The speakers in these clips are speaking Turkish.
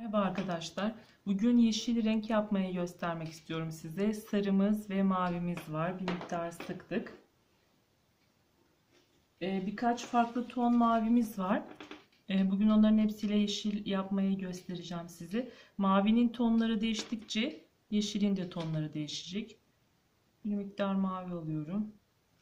Merhaba arkadaşlar. Bugün yeşil renk yapmayı göstermek istiyorum size. Sarımız ve mavimiz var. Bir miktar sıktık. Birkaç farklı ton mavimiz var. Bugün onların hepsiyle yeşil yapmayı göstereceğim size. Mavinin tonları değiştikçe yeşilin de tonları değişecek. Bir miktar mavi alıyorum.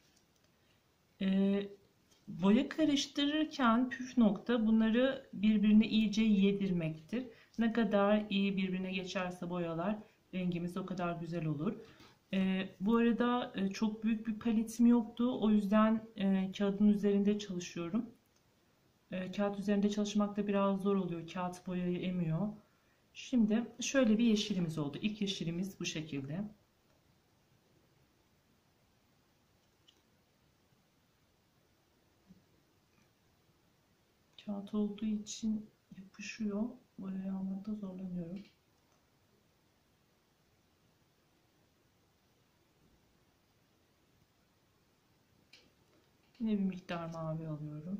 Boya karıştırırken püf nokta bunları birbirine iyice yedirmektir. Ne kadar iyi birbirine geçerse boyalar rengimiz o kadar güzel olur. Bu arada çok büyük bir paletim yoktu. O yüzden kağıdın üzerinde çalışıyorum. Kağıt üzerinde çalışmak da biraz zor oluyor. Kağıt boyayı emiyor. Şimdi şöyle bir yeşilimiz oldu. İlk yeşilimiz bu şekilde. Kağıt olduğu için yapışıyor. Boyayı almakta zorlanıyorum. Yine bir miktar mavi alıyorum.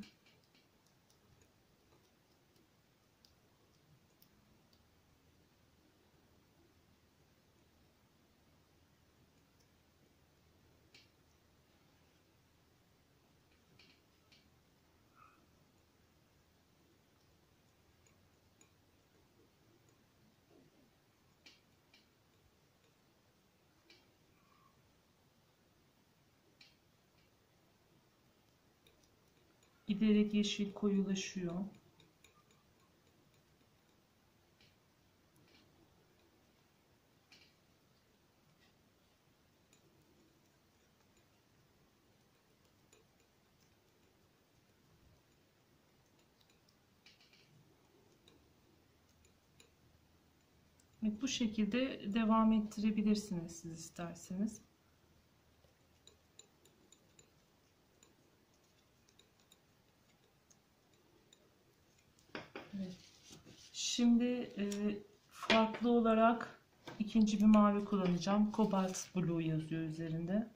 Giderek yeşil koyulaşıyor. Evet, bu şekilde devam ettirebilirsiniz siz isterseniz. Evet. Şimdi farklı olarak ikinci bir mavi kullanacağım. Cobalt Blue yazıyor üzerinde.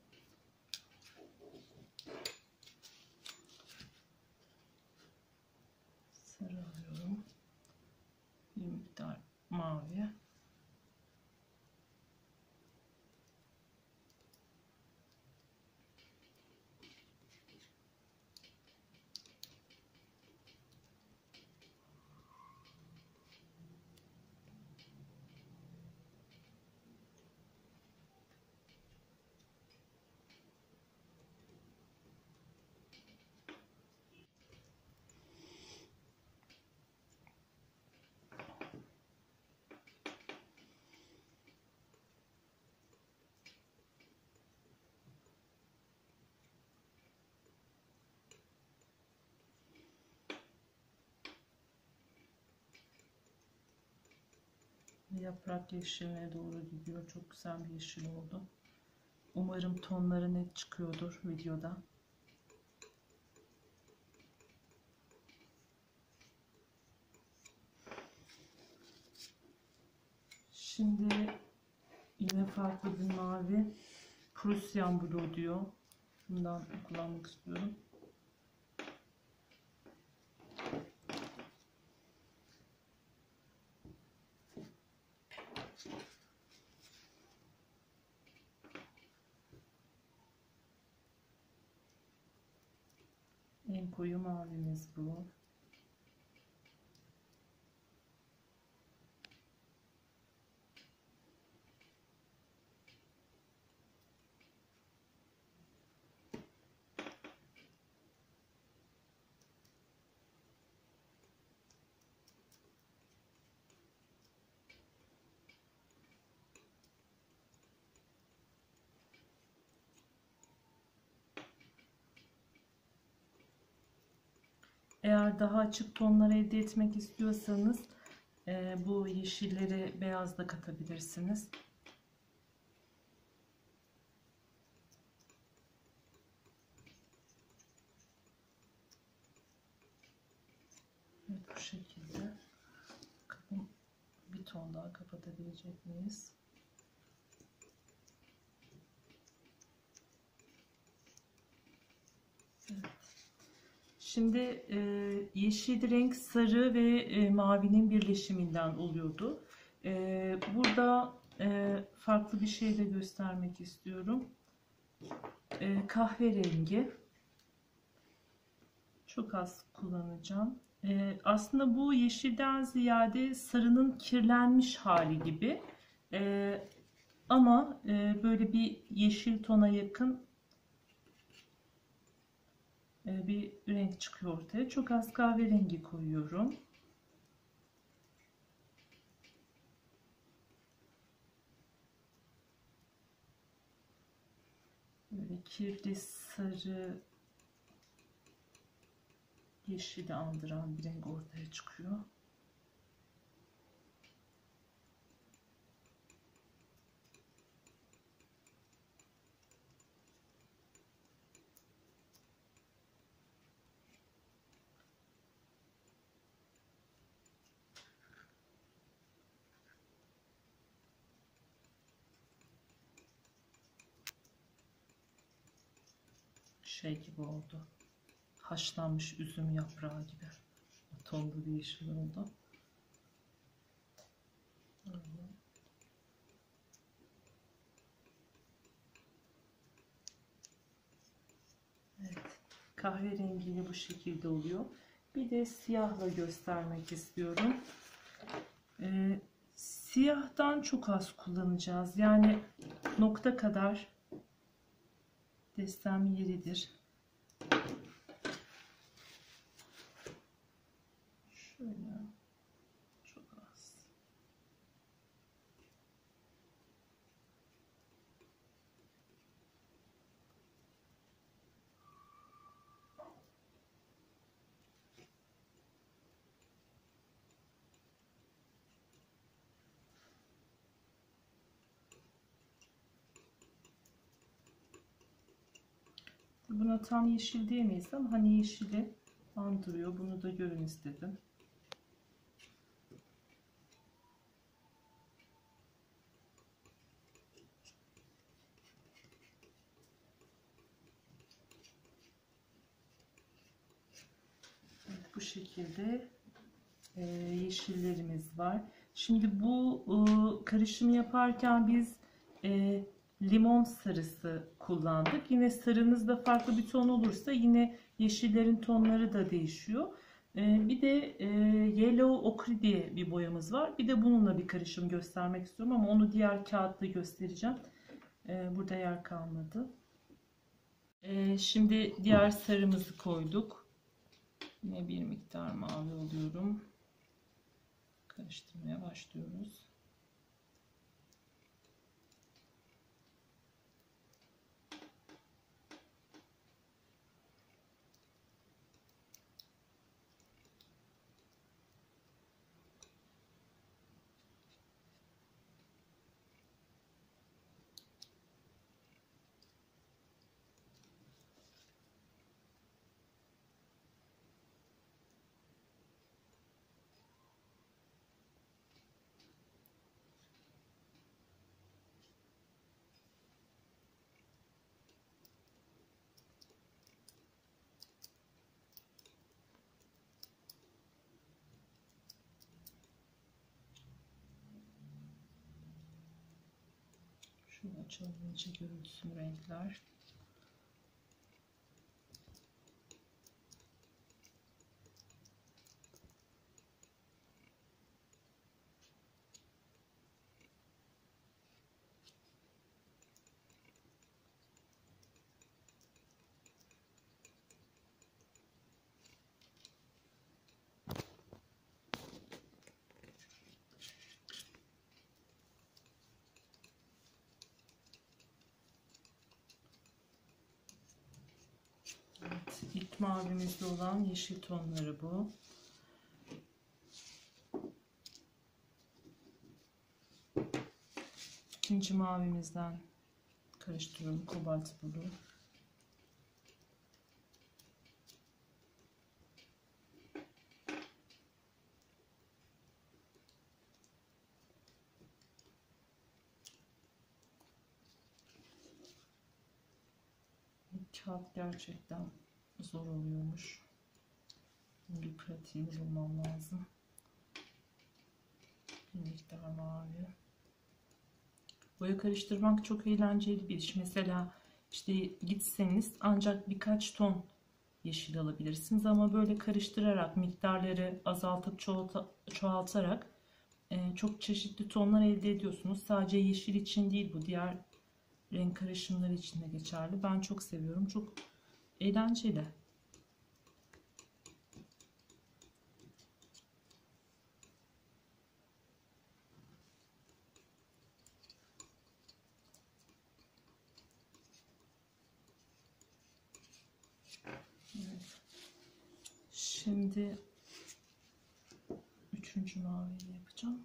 Sarı alıyorum. Bir miktar mavi. Yaprak yeşiline doğru gidiyor. Çok güzel bir yeşil oldu. Umarım tonları net çıkıyordur videoda. Şimdi yine farklı bir mavi. Prussian Blue diyor. Bundan kullanmak istiyorum. En koyu mavimiz bu. Eğer daha açık tonlar elde etmek istiyorsanız bu yeşilleri beyaz da katabilirsiniz. Evet, bu şekilde. Bakın, bir ton daha kapatabilecek miyiz? Evet. Şimdi yeşil renk sarı ve mavinin birleşiminden oluyordu. Burada farklı bir şey de göstermek istiyorum. Kahverengi. Çok az kullanacağım. Aslında bu yeşilden ziyade sarının kirlenmiş hali gibi. Ama böyle bir yeşil tona yakın bir renk çıkıyor ortaya. Çok az kahverengi koyuyorum. Böyle kirli sarı yeşili andıran bir renk ortaya çıkıyor. Şey gibi oldu. Haşlanmış üzüm yaprağı gibi. Tonlu bir yeşil oldu. Evet. Kahverengiyle bu şekilde oluyor. Bir de siyahla göstermek istiyorum. Siyahtan çok az kullanacağız. Yani nokta kadar destem yeridir. Şöyle çok az. Buna tam yeşil diyemeyiz ama hani yeşili andırıyor. Bunu da görün istedim. Evet, bu şekilde yeşillerimiz var. Şimdi bu karışımı yaparken biz limon sarısı kullandık. Yine sarınızda farklı bir ton olursa yine yeşillerin tonları da değişiyor. Bir de Yellow Ochre diye bir boyamız var. Bir de bununla bir karışım göstermek istiyorum ama onu diğer kağıtta göstereceğim. Burada yer kalmadı. Şimdi diğer sarımızı koyduk. Yine bir miktar mavi alıyorum. Karıştırmaya başlıyoruz. Şunu açalım, iyice görünsün renkler. Evet, ilk mavimizde olan yeşil tonları bu. İkinci mavimizden karıştırıyorum, kobalt bulu. Kağıt gerçekten zor oluyormuş. Bir pratiğini bulmam lazım. Bir miktar mavi. Boya karıştırmak çok eğlenceli bir iş. Mesela işte gitseniz ancak birkaç ton yeşil alabilirsiniz ama böyle karıştırarak, miktarları azaltıp çoğaltarak çok çeşitli tonlar elde ediyorsunuz. Sadece yeşil için değil, bu diğer renk karışımları için de geçerli. Ben çok seviyorum. Çok eğlenceli. Evet. Şimdi üçüncü maviyi yapacağım.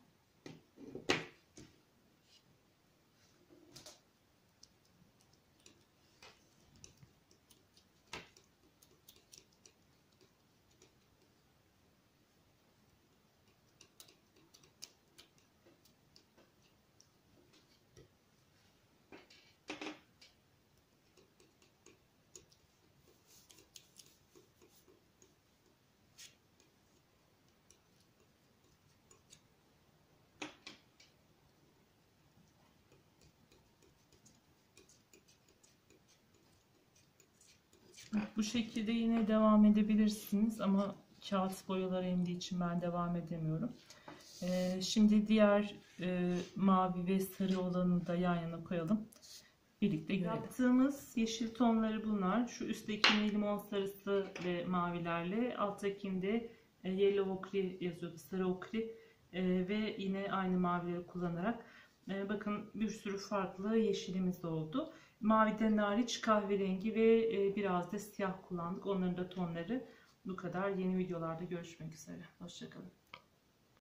Bu şekilde yine devam edebilirsiniz ama kağıt boyalar emdiği için ben devam edemiyorum. Şimdi diğer mavi ve sarı olanı da yan yana koyalım. Birlikte görelim. Yaptığımız yeşil tonları bunlar. Şu üsttekini limon sarısı ve mavilerle, alttakinde yellow ochre yazıyordu, sarı okri ve yine aynı mavileri kullanarak. Bakın bir sürü farklı yeşilimiz oldu. Maviden hariç kahverengi ve biraz da siyah kullandık. Onların da tonları bu kadar. Yeni videolarda görüşmek üzere. Hoşça kalın.